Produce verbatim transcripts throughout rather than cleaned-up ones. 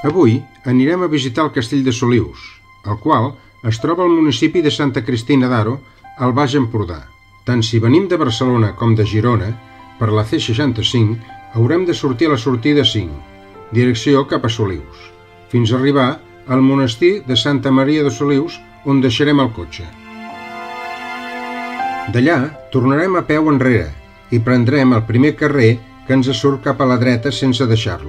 Avui anirem a visitar el castell de Solius, el qual es troba al municipi de Santa Cristina d'Aro, al Baix Empordà. Tant si venim de Barcelona com de Girona, per la C seixanta-cinc, haurem de sortir a la sortida cinc, direcció cap a Solius, fins a arribar al monestir de Santa Maria de Solius, on deixarem el cotxe. D'allà tornarem a peu enrere i prendrem el primer carrer que ens surt cap a la dreta sense deixar-lo.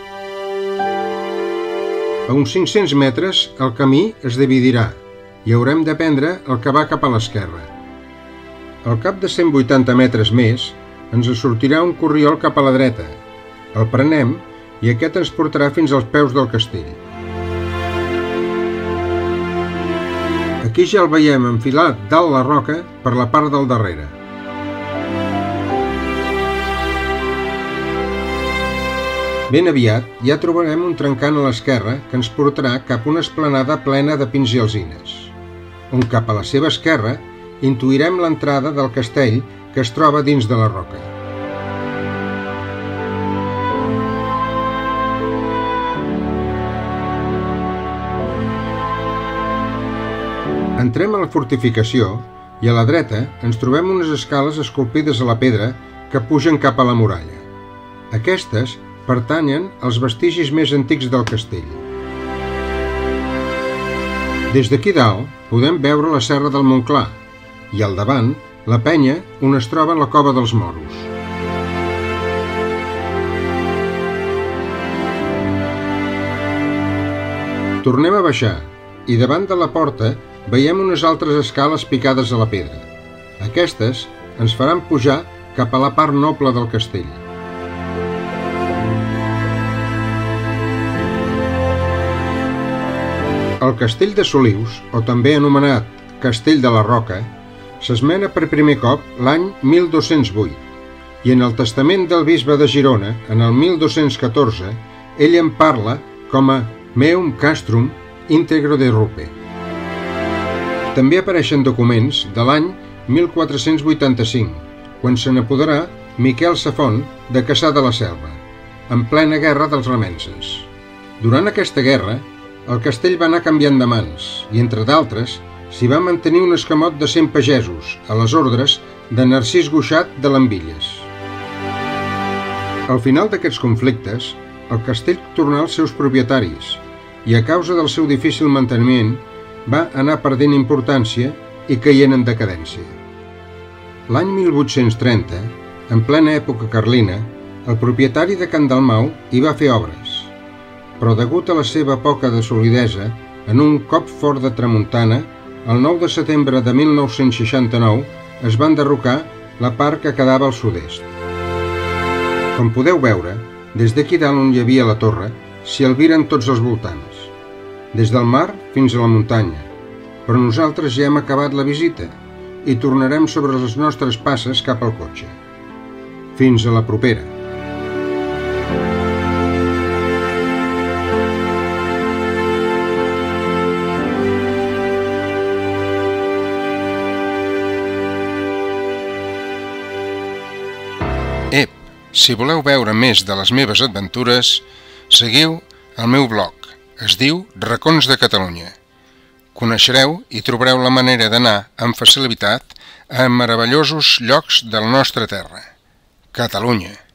A uns cinc-cents metres el camí es dividirà i haurem de prendre el que va cap a l'esquerra. Al cap de cent vuitanta metres més ens sortirà un corriol cap a la dreta. El prenem i aquest ens portarà fins als peus del castell. Aquí ja el veiem enfilat dalt la roca per la part del darrere. Ben aviat ja trobarem un trencant a l'esquerra que ens portarà cap a una esplanada plena de pins i alzines, on cap a la seva esquerra intuirem l'entrada del castell que es troba dins de la roca. Entrem a la fortificació i a la dreta ens trobem unes escales esculpides a la pedra que pugen cap a la muralla. Aquestes pertanyen als vestigis més antics del castell. Des d'aquí dalt podem veure la serra del Montclar i al davant la penya on es troba la cova dels Moros. Tornem a baixar i davant de la porta veiem unes altres escales picades a la pedra. Aquestes ens faran pujar cap a la part noble del castell. El castell de Solius, o també anomenat Castell de la Roca, s'esmena per primer cop l'any mil dos-cents vuit i en el testament del bisbe de Girona, en el mil dos-cents catorze, ell en parla com a Meum Castrum Integro de Rupe. També apareixen documents de l'any mil quatre-cents vuitanta-cinc, quan se n'apoderà Miquel Safont de Cassà de la Selva, en plena guerra dels remences. Durant aquesta guerra, el castell va anar canviant de mans i, entre d'altres, s'hi va mantenir un escamot de cent pagesos a les ordres de Narcís Guixat de Lambilles. Al final d'aquests conflictes, el castell tornà als seus propietaris i, a causa del seu difícil manteniment, va anar perdent importància i caient en decadència. L'any mil vuit-cents trenta, en plena època carlina, el propietari de Can Dalmau hi va fer obres, però degut a la seva poca de solidesa, en un cop fort de tramuntana, el nou de setembre de mil nou-cents seixanta-nou es va enderrocar la part que quedava al sud-est. Com podeu veure, des d'aquí dalt on hi havia la torre, s'hi albiren tots els voltants, des del mar fins a la muntanya, però nosaltres ja hem acabat la visita i tornarem sobre les nostres passes cap al cotxe. Fins a la propera. Ep, si voleu veure més de les meves aventures, seguiu el meu blog. Es diu Racons de Catalunya. Coneixereu i trobareu la manera d'anar amb facilitat a meravellosos llocs de la nostra terra, Catalunya.